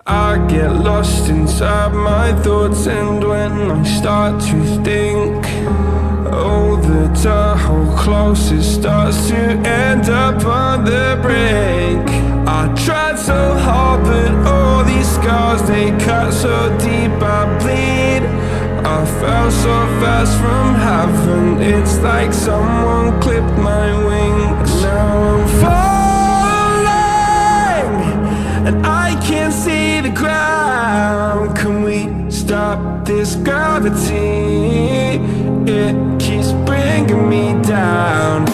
I get lost inside my thoughts, and when I start to think, oh, the Tahoe closest starts to end up on the brink. I tried so hard, but all these scars, they cut so deep I bleed. I fell so fast from heaven, it's like someone clipped my wings. Now I'm falling, and I can't see the ground. Can we stop this gravity? It keeps bringing me down.